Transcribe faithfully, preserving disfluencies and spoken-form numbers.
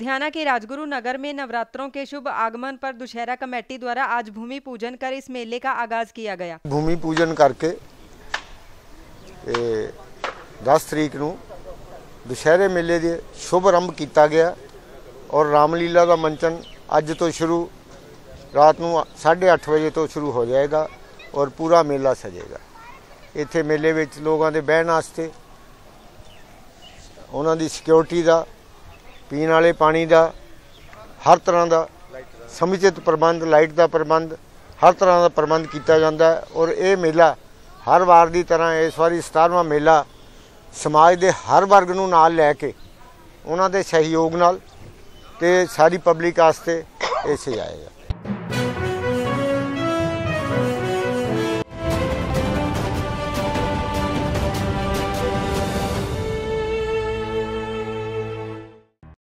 लुधियाना के राजगुरु नगर में नवरात्रों के शुभ आगमन पर दुशहरा कमेटी द्वारा आज भूमि पूजन कर इस मेले का आगाज किया गया। भूमि पूजन करके दस तरीक नूं दुशहरे मेले के शुभ आरंभ किया गया और रामलीला का मंचन अज तो शुरू रात नूं साढ़े अठ बजे तो शुरू हो जाएगा और पूरा मेला सजेगा। इत्थे मेले विच लोगों के बहन वास्ते उन्हां दी सिक्योरिटी का पीने वाले पानी का हर तरह का समुचित प्रबंध, लाइट का प्रबंध, हर तरह का प्रबंध किया जाता है। और ये मेला हर वार की तरह इस बारी सतारवां मेला समाज के हर वर्ग नूं नाल लैके उन्हां दे सहयोग नाल ते सारी पब्लिक वास्ते ये सजाएगा।